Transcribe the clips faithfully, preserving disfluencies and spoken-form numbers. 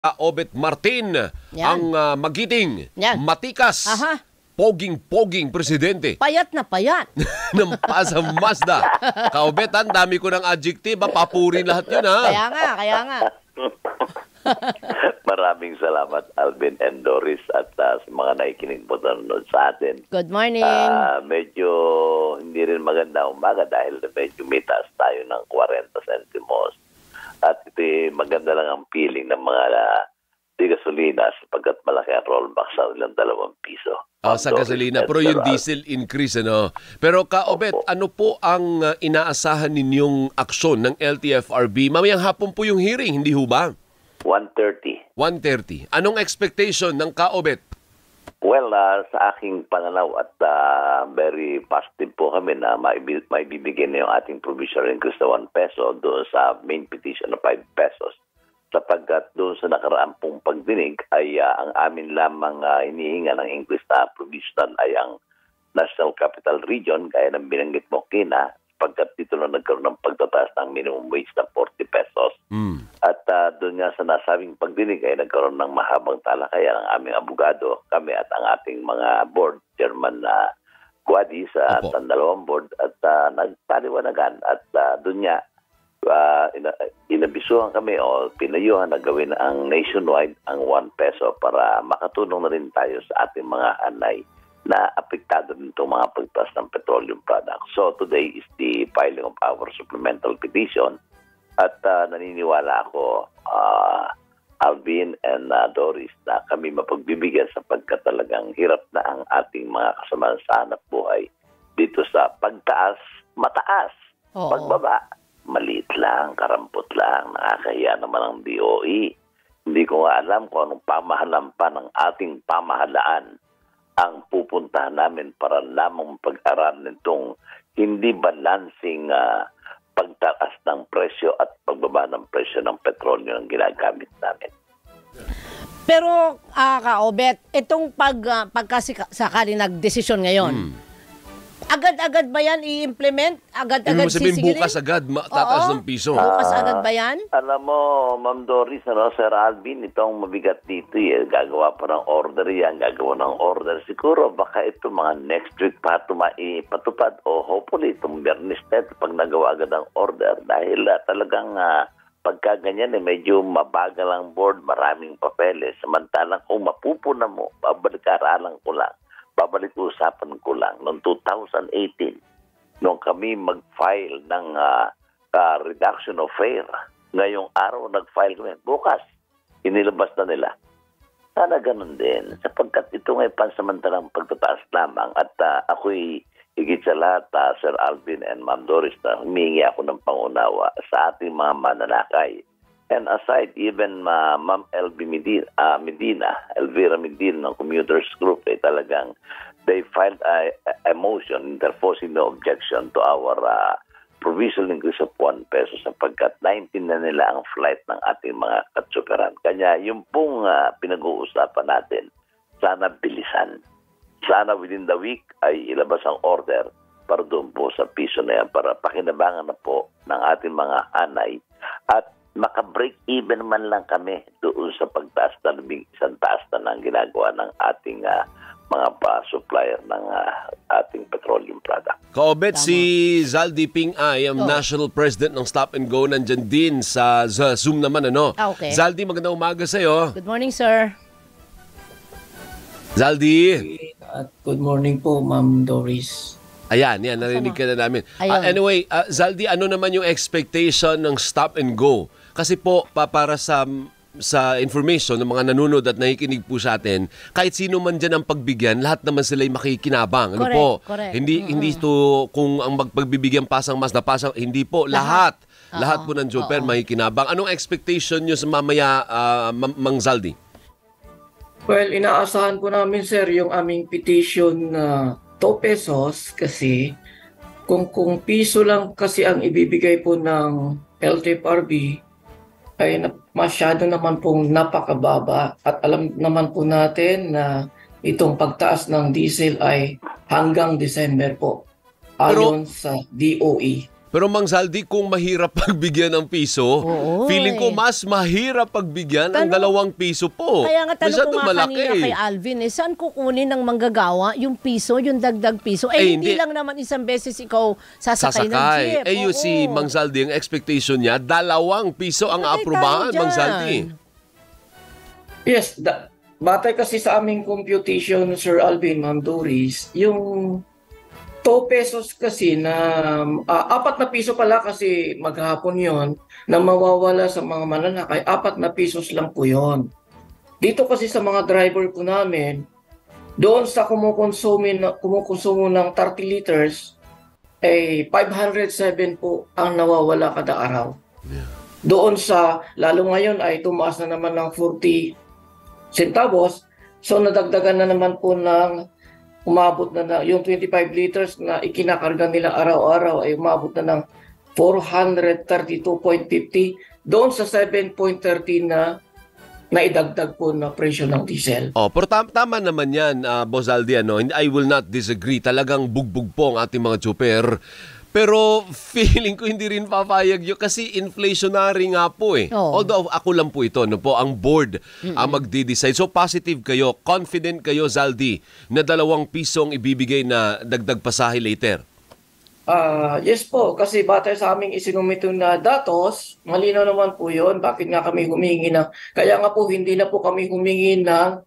Obet Martin, Yan. ang uh, magiting, Yan. matikas, Aha. poging-poging presidente Payat na payat. ng Pasang Mazda. Kaobet, ang dami ko ng adjective, papurin lahat yun, ha? Kaya nga, kaya nga. Maraming salamat, Alvin and Doris, at uh, sa mga nakikinig po nanonood sa atin. Good morning. Uh, medyo hindi rin maganda umaga dahil medyo may taas tayo ng forty centimos. At ito maganda lang ang feeling ng mga uh, di gasolina sapagkat malaki ang rollback sa ilang dalawang piso. Oh, sa gasolina. Pero yung diesel increase, ano? Pero Kaobet, Opo. ano po ang uh, inaasahan ninyong aksyon ng L T F R B? Mamayang hapon po yung hearing, hindi ho ba? one thirty. one thirty. Anong expectation ng Kaobet? Well, uh, sa aking pananaw at uh, very positive po kami na maibibigyan na yung ating provisional increase na one peso doon sa main petition na five pesos. Sapagkat doon sa nakaraang pong pagdinig ay uh, ang amin lamang uh, inihinga ng increase na provisional ay ang National Capital Region, gaya ng binanggit mo, Kina, sapagkat dito na nagkaroon ng pagtataas ng minimum wage na forty pesos. Mm. At uh, doon nga sa nasabing pagdinig ay nagkaroon ng mahabang talakayan ng aming abogado, kami at ang ating mga board chairman na uh, Guadi sa at ang dalawang board at uh, nagpaliwanagan at uh, doon nga uh, ina inabisuhan kami o pinayuhan na gawin ang nationwide ang one peso para makatulong na rin tayo sa ating mga anay na apektado nito mga pagtaas ng petroleum products. So today is the filing of our supplemental petition at uh, naniniwala ako, uh, Alvin and uh, Doris, na kami mapagbibigyan sapagkat talagang hirap na ang ating mga kasamahan sa hanap buhay dito sa pagtaas, mataas, Oo. pagbaba, maliit lang, karampot lang, nakakahiya naman ang D O E. Hindi ko nga alam kung anong pamahalaan pa ng ating pamahalaan ang pupuntahan namin para lamang pag-aralan nitong hindi balancing uh, pagtaas ng presyo at pagbaba ng presyo ng petrolyo ang ginagamit namin. Pero, uh, Kaobet, itong pag, uh, pagkasakali nagdesisyon ngayon, hmm. agad-agad ba yan i-implement? Agad-agad sisigilin? Bukas agad, tataas ng piso. Bukas uh, agad ba yan? Alam mo, Ma'am Doris, ano, Sir Alvin, itong mabigat dito, eh, gagawa pa ng order yan, gagawa ng order. Siguro, baka ito mga next week pa ito maipatupad o hopefully itong Bernis na ito pag nagawa agad ang order dahil uh, talagang uh, pagka ganyan, eh, medyo mabagal ang board, maraming papeles. Samantalang kung mapupuna mo, babalik-aralan ko lang. Babalik-usapan ko lang, noong two thousand eighteen, nung kami mag-file ng uh, uh, reduction of fare, ngayong araw nag-file kami, bukas, inilabas na nila. Sana ganun din, sapagkat ito ngay pansamantalang pagtataas lamang at uh, ako'y higit sa lahat, uh, Sir Alvin and Ma'am Doris, na humingi ako ng pangunawa sa ating mga mananakay. And aside, even uh, Ma'am L B Medina, uh, Medina, Elvira Medina ng Commuters Group, eh, talagang they filed a, a motion interposing no objection to our uh, provisional increase of one peso sapagkat nineteen na nila ang flight ng ating mga katsuperan. Kanya yung pong uh, pinag-uusapan natin, sana bilisan. Sana within the week ay ilabas ang order para doon po sa piso na yan para pakinabangan na po ng ating mga anay at maka-break even man lang kami doon sa pagtaas na labing isang taas na ng ginagawa ng ating uh, mga pa-supplier ng uh, ating petroleum product. Kaobet, si Zaldi Ping Ay, ang oh. National President ng Stop and Go, nandyan din sa, sa Zoom naman, ano? Ah, okay. Zaldi, magandang umaga sa'yo. Good morning, sir. Zaldi. At good morning po, Ma'am Doris. Ayan, yan, narinig ka na namin. Uh, anyway, uh, Zaldi, ano naman yung expectation ng Stop and Go? Kasi po, pa, para sa sa information ng mga nanonood at nakikinig po sa atin, kahit sino man dyan ang pagbigyan, lahat naman sila'y makikinabang. Ano correct, po? Correct. Hindi mm-hmm. hindi to kung ang magpagbibigyan pasang mas na pasang, hindi po. Lahat. Lahat, lahat po ng Joper makikinabang. Anong expectation nyo sa mamaya, uh, Mang Zaldi? Well, inaasahan po namin, sir, yung aming petition na uh, two pesos kasi kung, kung piso lang kasi ang ibibigay po ng L T F R B, ay masyado naman pong napakababa at alam naman po natin na itong pagtaas ng diesel ay hanggang December po ayon sa D O E. Pero Mang Zaldi, kung mahirap pagbigyan ng piso, Oo, feeling ko eh. mas mahirap pagbigyan ng Tanong- dalawang piso po. Kaya nga tanong Masyado ko nga malaki. kanina kay Alvin, eh, saan kukunin ng manggagawa yung piso, yung dagdag piso? Eh, Eh, hindi, hindi. lang naman isang beses ikaw sasakay, ng Sasakay. jeep. Eh yung Oo. si Mang Zaldi, ang expectation niya, dalawang piso ang Patay aprobahan, tayo Mang dyan. Zaldi. Yes, da, batay kasi sa aming computation, Sir Alvin, Ma'am Doris, yung two pesos kasi na ah, apat na piso pala kasi maghapon yon na mawawala sa mga mananakay, apat na pesos lang po yon. Dito kasi sa mga driver po namin, doon sa kumukonsumo na kumukonsumo ng thirty liters, eh five hundred seven po ang nawawala kada araw. Doon sa, lalo ngayon ay tumaas na naman ng forty centavos, so nadagdagan na naman po ng umabot na, na yung twenty-five liters na ikinakarga nila araw-araw ay umabot na ng four hundred thirty-two point five zero doon sa seven point one three na naidagdag po na presyo ng diesel. Oh, pero tam- tama naman yan, uh, Boss Aldi, ano? I will not disagree. Talagang bugbog po ang ating mga tsuper. Pero feeling ko hindi rin papayag yun kasi inflationary nga po eh. Oo. Although ako lang po ito, no po, ang board ang magdi-decide. So positive kayo, confident kayo, Zaldi, na dalawang pisong ibibigay na dagdag pasahe later. Ah, yes po, kasi batay sa aming isinumito na datos, malinaw naman po yun. Bakit nga kami humingi ng, kaya nga po hindi na po kami humingi ng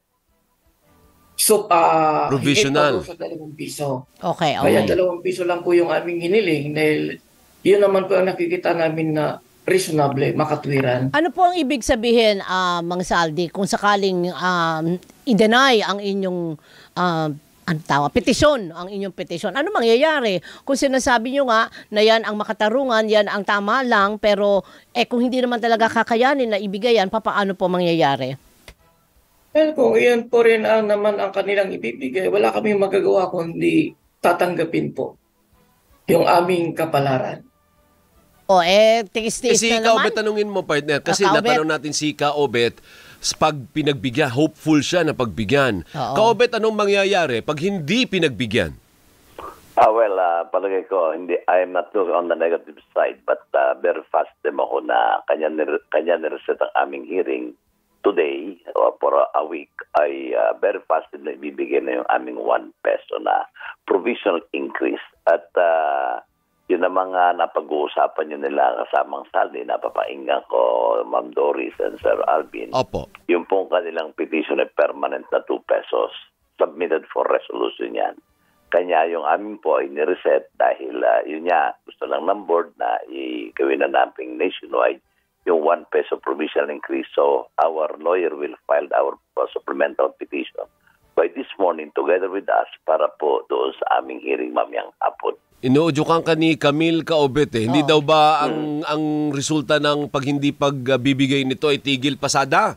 so, ah, Provisional. higit pa po sa dalawang piso. Okay, Kaya okay. dalawang piso lang po yung aming hiniling dahil yun naman po ang nakikita namin na reasonable, makatwiran. Ano po ang ibig sabihin, ah, Mang Zaldi, kung sakaling um, i-deny ang inyong ah, ano tawa, petisyon, ang inyong petisyon? Ano mangyayari? Kung sinasabi nyo nga na yan ang makatarungan, yan ang tama lang, pero eh, kung hindi naman talaga kakayanin na ibigay yan, papaano po mangyayari? Well, kung iyan po rin ang naman ang kanilang ibibigay, wala kaming magagawa kundi tatanggapin po yung aming kapalaran. O eh, tiis-tiis Kasi na ikaw, naman. Bet, tanungin mo, partner. Kasi Ah, Kaobet. natanong natin si Kaobet, pag pinagbigyan, hopeful siya na pagbigyan. Oo. Kaobet, anong mangyayari pag hindi pinagbigyan? Ah, well, uh, palagay ko, hindi, I am not looking on the negative side, but uh, very fast din ako na kanya, nir- kanya nireset ang aming hearing today or for a week ay uh, very fast din na ibibigay na yung aming one peso na provisional increase. At uh, yun ang mga napag-uusapan nyo nila kasamang saldi, napapainggan ko, Ma'am Doris and Sir Alvin. Opo. Yung pong kanilang petition ay permanent na two pesos submitted for resolution yan. Kanya yung amin po ay nireset dahil uh, yun nga, gusto lang ng board na i-gawin na namin nationwide yung one peso provisional increase. So our lawyer will file our uh, supplemental petition by this morning together with us para po doon sa aming hearing mamayang hapon. Inuudyukan ka ni Camille Kaobet eh. Hindi Oo. daw ba ang ang resulta ng pag hindi pagbibigay nito ay tigil pasada?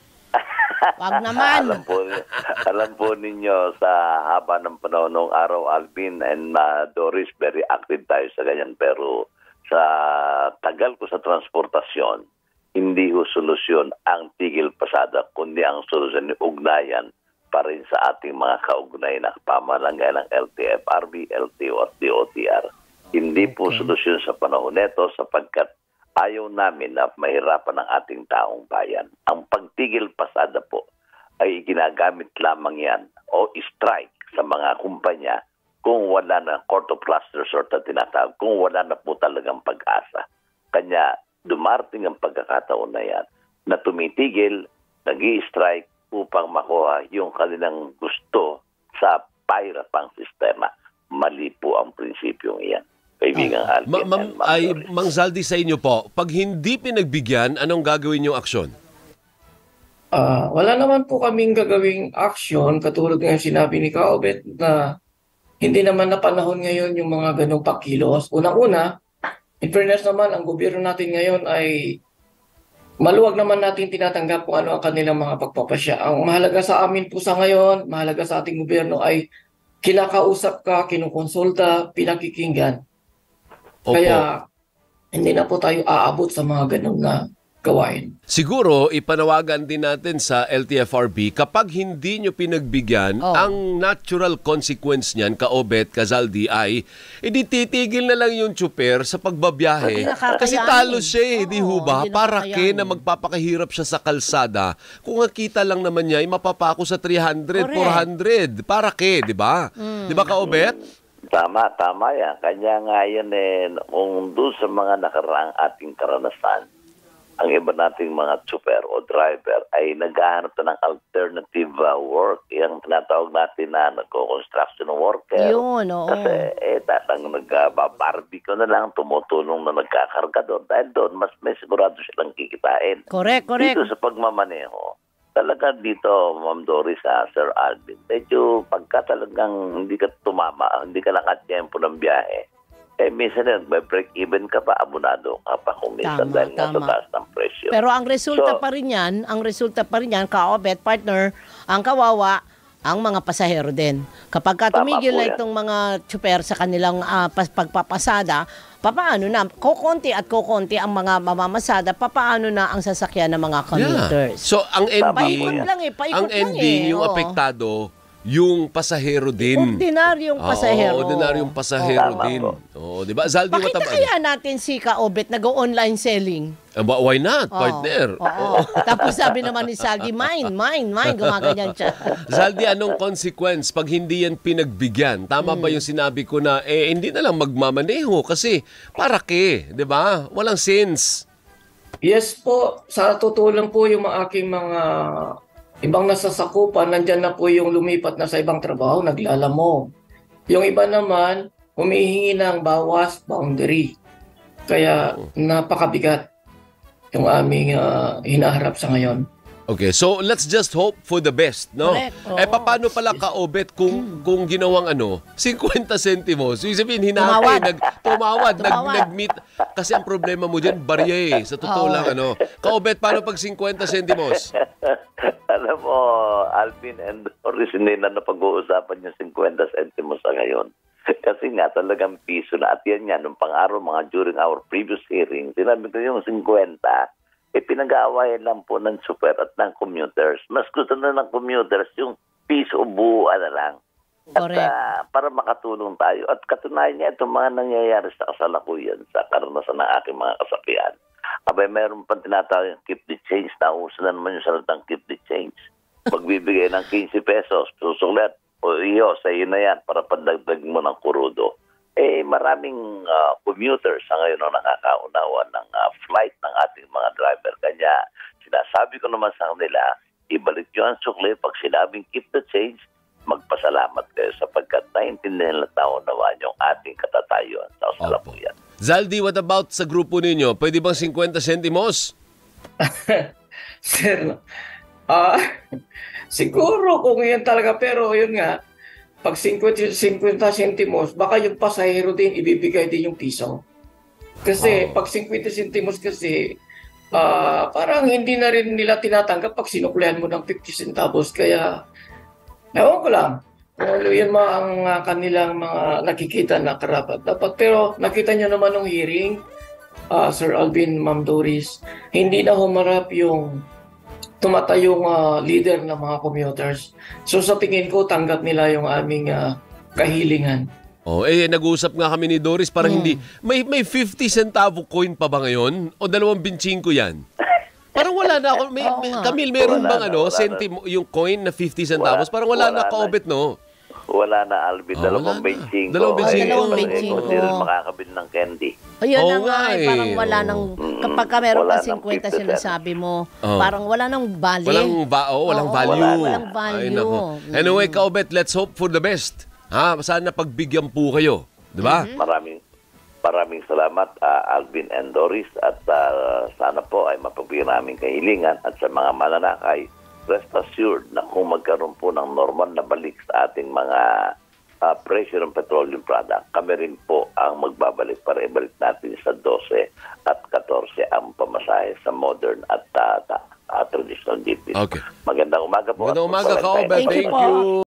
Wag naman. alam po alam po ninyo sa haba ng panahon ng araw, Alvin and uh, Doris, very active tayo sa ganyan, pero sa tagal ko sa transportasyon, hindi ho solusyon ang tigil pasada, kundi ang solusyon ni ugnayan pa rin sa ating mga kaugnay na pamamalangay ng L T F R B, L T O at D O T R. Hindi po solusyon sa panahon neto sapagkat ayaw namin na mahirapan ang ating taong bayan. Ang pagtigil pasada po ay ginagamit lamang yan o strike sa mga kumpanya kung wala na court of last resort na tinatawag, kung wala na po talagang pag-asa. Kanya dumarating ang pagkakataon na yan na tumitigil, nag-i-strike upang makuha yung kanilang gusto sa pahirapang sistema. Mali po ang prinsipyong iyan. Kaibigang Ma- Alvin ma'am, and Ma'am ay, Doris. Mang Zaldi, sa inyo po, pag hindi pinagbigyan, anong gagawin yung aksyon? Ah, wala naman po kaming gagawing action katulad ng sinabi ni Kaobet na hindi naman na panahon ngayon yung mga ganong pakilos. Unang-una, in fairness naman, ang gobyerno natin ngayon ay maluwag naman natin tinatanggap kung ano ang kanilang mga pagpapasya. Ang mahalaga sa amin po sa ngayon, mahalaga sa ating gobyerno ay kinakausap ka, kinukonsulta, pinakikinggan. Opo. Kaya hindi na po tayo aabot sa mga ganun na gawain. Siguro, ipanawagan din natin sa L T F R B, kapag hindi nyo pinagbigyan, Oh. ang natural consequence niyan, ka-Obet, ka-Zaldi, ay, edi titigil na lang yung tsuper sa pagbabiyahe. Hindi nakakayanin. Kasi talo siya eh, di ho Oo, ba? hindi Para ke nakakayanin. na magpapakahirap siya sa kalsada. Kung ang kita lang naman niya, ay mapapako sa three hundred, Correct. four hundred. Para ke, di ba? Di ba, ka-Obet? Tama, tama yan. Kanya nga yan eh, kung doon sa mga nakaraang ating karanasan, ang iba nating mga super o driver ay naghahanap na ng alternative uh, work. Yung tinatawag natin na nagko-construction worker. Yun, oo. Kasi eh, tatang nag-barbecue na lang, tumutulong na nagkakarga doon. Dahil doon, mas may sigurado silang kikitain. Correct, correct. Dito sa pagmamaneho, talaga dito, Ma'am Doris, ah, Sir Alvin, medyo pagka talagang hindi ka tumama, hindi ka nakatiyempo ng biyahe, eh minsan yan, may break even ka pa, abonado ka pa kung minsan Tama, dahil nga sa tama. taas ng presyo. Pero ang resulta So, pa rin yan, ang resulta pa rin yan, ka-Obet, partner, ang kawawa, ang mga pasahero din. Kapag ka Tama tumigil po na yan. itong mga tsuper sa kanilang ah, pas- pagpapasada, papaano na, kukonti at kukonti ang mga mamamasada, papaano na ang sasakyan ng mga commuters. So, ang ending, Paikot lang eh, paikot ang lang ending, eh, yung oo. apektado, yung pasahero din. Ordinaryong pasahero. Oo, ordinaryong pasahero Tama din. po. Oo, di ba? Zaldi, Bakit what na about- kaya natin si ka-Obet nag-online selling? Ah, ba- why not, Oo. partner? Oo. Tapos sabi naman ni Saldi, mine, mine, mine, gumaganyan siya. Zaldi, anong consequence pag hindi yan pinagbigyan? Tama Hmm. ba yung sinabi ko na, eh, hindi na lang magmamaneho kasi para ke, di ba? Walang sense. Yes po, sa totoo lang po yung mga aking mga ibang nasasakupan, nandyan na po yung lumipat na sa ibang trabaho, naglalamo. Yung iba naman, humihingi ng bawas, boundary. Kaya napakabigat yung aming uh, hinaharap sa ngayon. Okay, so let's just hope for the best, no? Correct, oo. Eh, paano pala ka-Obet kung, kung ginawang ano, fifty centimos? Ibig sabihin, hinatay, Tumawad. nag, tumawad, nag, Tumawad. nag-meet. Kasi ang problema mo dyan, barya eh. Sa totoo Oo. lang, ano. Ka-Obet, paano pag fifty centimos? alam mo, Alvin and Doris, hindi na napag-uusapan yung fifty centimos sa ngayon. Kasi nga, talagang piso na. At yan yan, nung pang-araw, mga during our previous hearing, sinabi ko yung fifty, eh pinag-aawayan lang po ng super at ng commuters. Mas gusto na ng commuters yung piso buuan na lang. At Correct. ah, para makatulong tayo. At katunayan niya itong mga nangyayari sa kasalukuyan, sa karanasan ng aking mga kasapian. Abay, meron pang tinatawag yung keep the change. Nauso na naman yung salitang keep the change. Magbibigay ng fifteen pesos, susulat. O iyo, sa iyo na yan para pandagdag mo ng kurudo. Eh, maraming ah, commuters sa ngayon ang nakakaunawa ng ah, flight ng ating mga driver. Kanya, sinasabi ko naman sa kanila, ibalik nyo ang sukli. Pag sinabing keep the change, magpasalamat kayo sapagkat naintindihan na tao-nawa yung ating katatayuan sa kasalukuyan. Zaldi, what about sa grupo ninyo? Pwede bang fifty centimos? Sir, ah, siguro kung yan talaga, pero yun nga, pag fifty, fifty centimos, baka yung pasahero din, ibibigay din yung piso. Kasi Oh. pag fifty centimos kasi, ah, parang hindi na rin nila tinatanggap pag sinuklihan mo ng fifty centavos. Kaya, ewan ko lang, kung yun mga ang ah, kanilang mga nakikita na karapat. Dapat, pero nakita nyo naman ng hearing, ah, Sir Alvin, Ma'am Doris, hindi na humarap yung tumatayong uh, leader ng mga commuters. So sa tingin ko, tanggap nila yung aming uh, kahilingan. Oh, eh, nag-uusap nga kami ni Doris, parang Hmm. hindi, may, may fifty centavo coin pa ba ngayon? O dalawang binching ko yan? Parang wala na ako. May, Oo may- nga. Camille, meron Wala bang na, ano, wala na. centimo, yung coin na fifty centavos? Wala- Parang wala, wala na na. ka-Obet, no? Wala na, Alvin. Oh, dalawang wala na. benching ko. Dalawang benching Ay, ko. kung benching Hindi rin ko. makakabili ng candy. Ayun Oo na nga, nga eh, eh, parang wala oo. nang, Mm, kapag ka meron wala ka nang fifty fifty sinasabi mo, Oo. parang wala nang value. Walang, ba oh, walang Oo, value. wala na. Walang value. Ay, nako. Mm. Anyway, ka-Obet, let's hope for the best. Ha? Sana pagbigyan po kayo. Di ba? Mm-hmm. Maraming maraming salamat, ah, Alvin and Doris. At ah, sana po ay mapagbigyan namin kahilingan. At sa mga mananakay, rest assured na kung magkaroon po ng normal na balik sa ating mga uh, presyo ng petroleum product, kami rin po ang magbabalik para ibalik natin sa twelve at fourteen ang pamasahe sa modern at uh, uh, traditional jeepney. Okay. Magandang umaga po. Magandang at umaga, magpalang ka-Obet. tayo. Thank you Thank po. you.